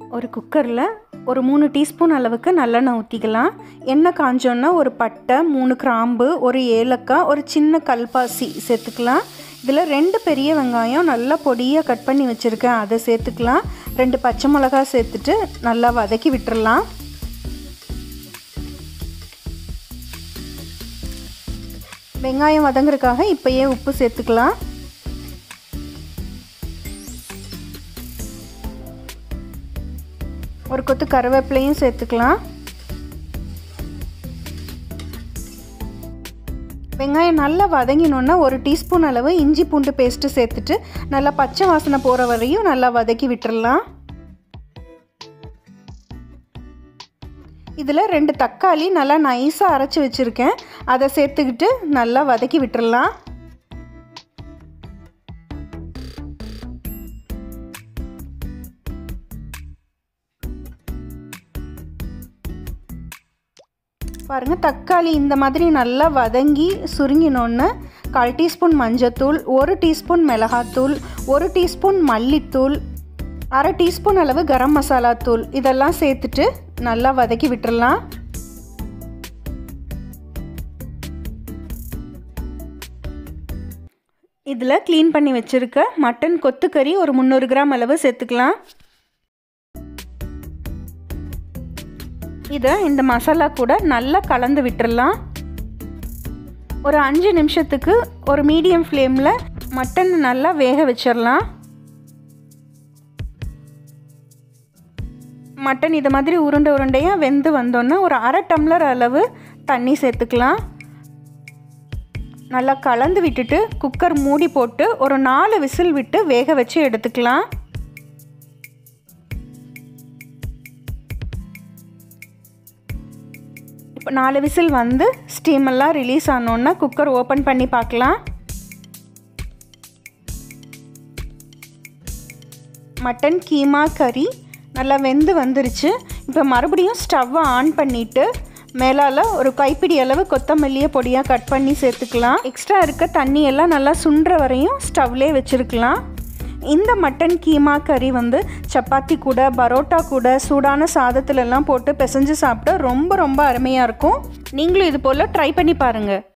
ஒரு குக்கரில் ஒரு 3 டீஸ்பூன் அளவுக்கு நல்லெண்ணெய் ஊற்றிக்கலாம். எண்ணெய் காஞ்சோன்னா ஒரு பட்டை, 3 கிராம்பு, ஒரு ஏலக்காய், ஒரு சின்ன கல்பாசி சேர்த்துக்கலாம். இதில் 2 பெரிய வெங்காயம் நல்லா பொடியாக கட் பண்ணி வச்சுருக்கேன், அதை சேர்த்துக்கலாம். 2 பச்சை மிளகாய் சேர்த்துட்டு நல்லா வதக்கி விட்டுறலாம். வெங்காயம் வதங்குறதுக்காக இப்போயே உப்பு சேர்த்துக்கலாம். ஒரு கொத்து கருவேப்பிலையும் சேர்த்துக்கலாம். வெங்காயம் நல்லா வதங்கினோன்னா ஒரு டீஸ்பூன் அளவு இஞ்சி பூண்டு பேஸ்ட்டு சேர்த்துட்டு நல்லா பச்சை வாசனை போகிற வரையும் நல்லா வதக்கி விட்டுறலாம். இதில் 2 தக்காளி நல்லா நைஸாக அரைச்சி வச்சுருக்கேன், அதை சேர்த்துக்கிட்டு நல்லா வதக்கி விட்டுறலாம். பாருங்கள், தக்காளி இந்த மாதிரி நல்லா வதங்கி சுருங்கினோன்னு 1/4 டீஸ்பூன் மஞ்சத்தூள், 1 டீஸ்பூன் மிளகாத்தூள், 1 டீஸ்பூன் மல்லித்தூள், 1/2 டீஸ்பூன் அளவு கரம் மசாலா தூள் இதெல்லாம் சேர்த்துட்டு நல்லா வதக்கி விட்டுறலாம். இதில் க்ளீன் பண்ணி வச்சுருக்க மட்டன் கொத்துக்கறி ஒரு 300 கிராம் அளவு சேர்த்துக்கலாம். இதை இந்த மசாலா கூட நல்லா கலந்து விட்டுறலாம். ஒரு 5 நிமிஷத்துக்கு ஒரு மீடியம் ஃப்ளேமில் மட்டன் நல்லா வேக வச்சிடலாம். மட்டன் இது மாதிரி உருண்டையாக வெந்து வந்தோன்னா ஒரு 1/2 டம்ளர் அளவு தண்ணி சேர்த்துக்கலாம். நல்லா கலந்து விட்டுட்டு குக்கர் மூடி போட்டு ஒரு 4 விசில் விட்டு வேக வச்சு எடுத்துக்கலாம். இப்போ 4 விசில் வந்து ஸ்டீமெல்லாம் ரிலீஸ் ஆனோன்னா குக்கர் ஓப்பன் பண்ணி பார்க்கலாம். மட்டன் கீமா கறி நல்லா வெந்து வந்துருச்சு. இப்போ மறுபடியும் ஸ்டவ்வை ஆன் பண்ணிவிட்டு மேலால் ஒரு கைப்பிடி அளவு கொத்தமல்லியை பொடியாக கட் பண்ணி சேர்த்துக்கலாம். எக்ஸ்ட்ரா இருக்க தண்ணியெல்லாம் நல்லா சுண்டுற வரையும் ஸ்டவ்லே வச்சுருக்கலாம். இந்த மட்டன் கீமா கறி வந்து சப்பாத்தி கூட, பரோட்டா கூட, சூடான சாதத்துலலாம் போட்டு பிசைஞ்சு சாப்பிட்டா ரொம்ப அருமையாக இருக்கும். நீங்களும் இது போல் ட்ரை பண்ணி பாருங்கள்.